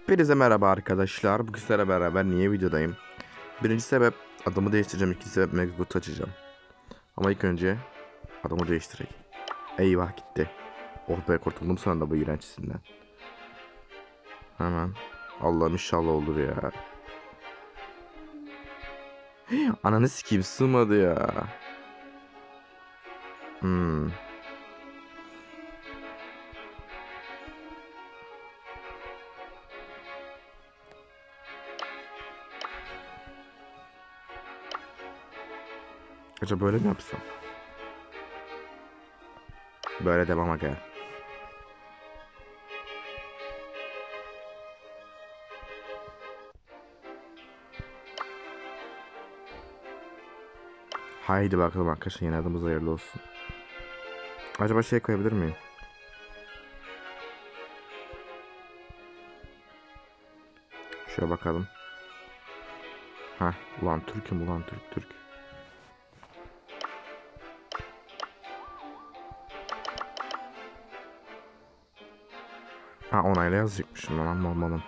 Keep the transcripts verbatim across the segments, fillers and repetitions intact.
Hepinize merhaba arkadaşlar. Bugün sizlerle beraber niye videodayım? Birinci sebep adımı değiştireceğim. İkinci sebep Megagut açacağım. Ama ilk önce adımı değiştireyim. Eyvah gitti. Oh be, kurtuldum sonunda bu iğrençsinden. Hemen. Allah'ım inşallah olur ya. Ananı sikeyim, sığmadı ya. Hmm. Acaba böyle mi yapsam? Böyle devam aga. Haydi bakalım arkadaşlar, yeni adımız hayırlı olsun. Acaba şey koyabilir miyim? Şöyle bakalım. Heh, ulan Türk'üm, ulan Türk Türk. Ha, onayla yazacakmışım lan, malım.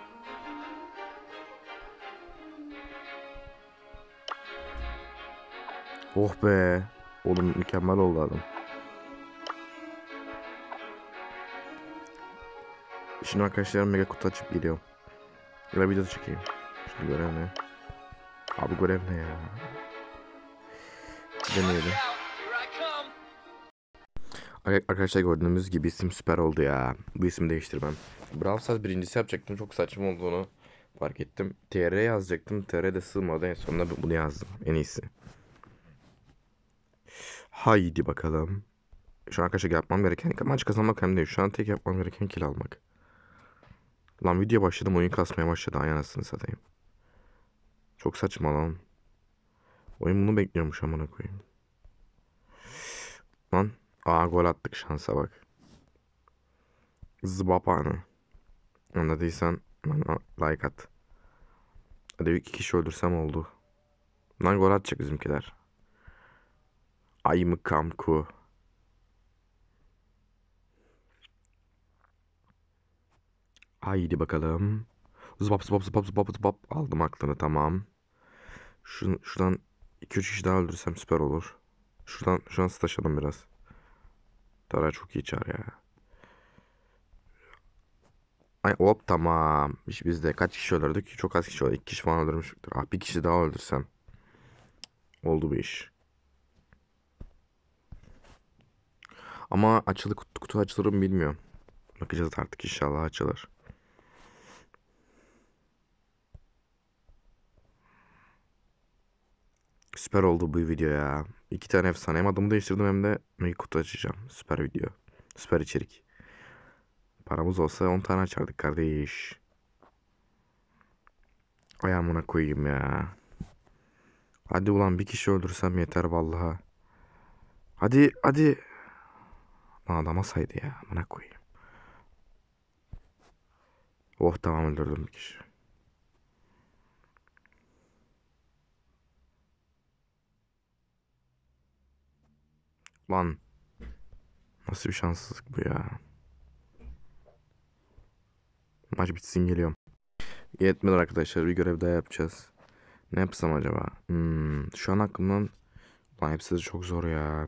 Oh be. Oğlum mükemmel oldu adam. Şimdi arkadaşlar mega kutu açıp geliyorum. Ya video çekeyim. Şimdi görev ne? Abi görev ne ya? Deneyelim. Arkadaşlar gördüğünüz gibi isim süper oldu ya. Bu ismi değiştirmem. Brawl Stars birincisi yapacaktım. Çok saçma olduğunu fark ettim. T R yazacaktım. T R de sığmadı. En sonunda bunu yazdım. En iyisi. Haydi bakalım. Şu an arkadaşlar yapmam gereken maç kazanmak hem değil. Şu an tek yapmam gereken kill almak. Lan video başladım, oyun kasmaya başladı. Ay anasını satayım. Çok saçma lan. Oyun bunu bekliyormuş, amına koyayım. Lan. Aa, gol attık, şansa bak. Zıbap anı. Anladıysan bana like at. Hadi iki kişi öldürsem oldu. Lan gol atacak bizimkiler. Ay mı kamku. Haydi bakalım. Zıbap zıbap zıbap zıbap zıbap. Aldım aklını, tamam. Şun, şuradan iki üç kişi daha öldürsem süper olur. Şuradan şu an staşalım biraz. Tara çok iyi çağır ya. Ay hop, tamam. İş bizde. Kaç kişi öldürdük? Çok az kişi öldürdük. İki kişi falan öldürmüştür. Ah, bir kişi daha öldürsem. Oldu bu iş. Ama açılı kutu, kutu açılır mı bilmiyorum. Bakacağız artık, inşallah açılır. Süper oldu bu video ya. İki tane efsane. Hem adımı değiştirdim hem de mega kutu açacağım. Süper video. Süper içerik. Paramız olsa on tane açardık kardeş. Ayağımına koyayım ya. Hadi ulan, bir kişi öldürsem yeter vallahi. Hadi hadi. Lan adama saydı ya. Amına koyayım. Oh tamam, öldürdüm bir kişi. Lan. Nasıl bir şanssızlık bu ya. Maç bitsin, geliyorum. Yetmedi arkadaşlar, bir görev daha yapacağız. Ne yapsam acaba? Hmm, şu an aklımdan... Lan hepsi de çok zor ya.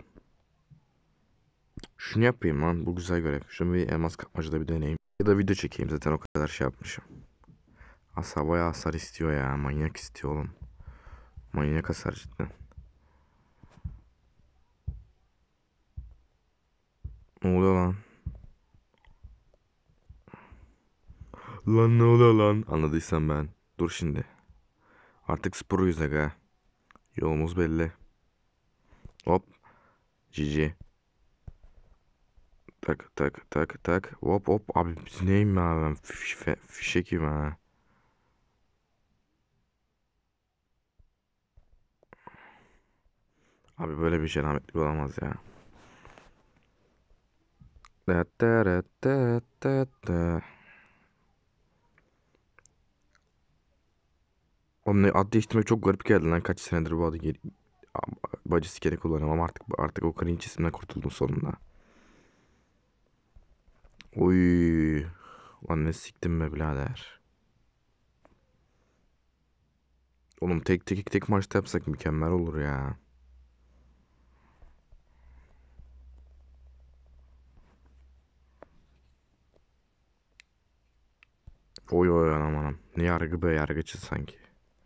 Şunu yapayım lan, bu güzel görev. Şunu bir elmas kapmacada bir deneyeyim. Ya da video çekeyim, zaten o kadar şey yapmışım. Hasar bayağı hasar istiyor ya. Manyak istiyor oğlum. Manyak hasar cidden. Ne oluyor lan? Lan ne oluyor lan? Anladıysan ben. Dur şimdi. Artık sporuyuz aga. Yolumuz belli. Hop. Cici. Tak tak tak tak. Hop hop. Abi biz neyim ya ben? Fiş, fişekim ha. Abi böyle bir şey rahmetli olamaz ya. Da da da da da da. Oğlum, ne ad değiştirmek çok garip geldi lan. Kaç senedir bu adı geri... Bacı sikeri kullanıyorum ama artık artık o cringe isimden kurtuldum sonunda. Oy. Lan ne siktim be birader. Oğlum tek tek tek maçta yapsak mükemmel olur ya. Oy oy anam anam. Ne yargı be, yargıçız sanki.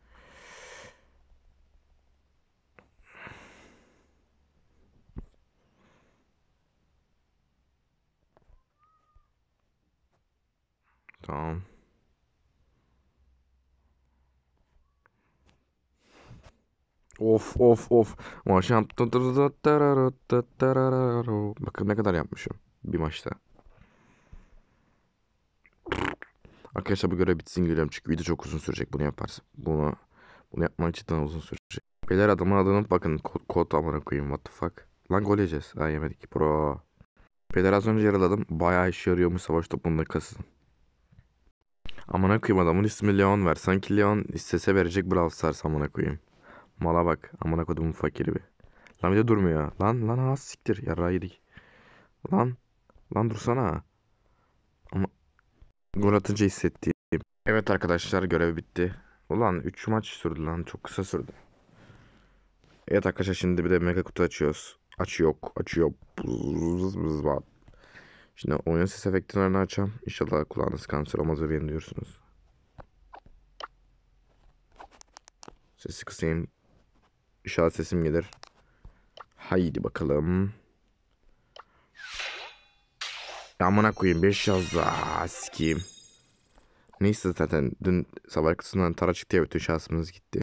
Tamam. Of of of. Maşam. Bakın ne kadar yapmışım bir maçta. Arkadaşlar bu görev bitsin geliyorum çünkü video çok uzun sürecek bunu yaparsın. Bunu bunu yapmak cidden uzun sürecek. Beyler adamın adını bakın, kod, kod amına koyayım, what the fuck. Lan gol yiyeceğiz. Ha yemedik bro. Beyler az önce yaraladım. Bayağı işe yarıyormuş savaş toplumunda kasın. Amına koyayım, adamın ismi Leon ver. Sanki Leon istese verecek Brawl Stars amına koyayım. Mala bak. Amına kodumun fakiri bir. Lan bir de durmuyor. Lan lan az siktir. Yarrağı yedik. Lan. Lan dursana. Ama gol atınca hissettiğim. Evet arkadaşlar görev bitti. Ulan üç maç sürdü lan. Çok kısa sürdü. Evet arkadaşlar şimdi bir de mega kutu açıyoruz. Açıyor. Açıyor. Bız bız bız. Şimdi oyun ses efektlerini açacağım. İnşallah kulağınız kanser olmaz ve beni duyursunuz. Sesi kısayım. İnşallah sesim gelir. Haydi bakalım. Ya amına koyayım beş yazdı. Aa, sikeyim. Neyse zaten dün sabah kısmından tara çıktı ya, bütün şansımız gitti.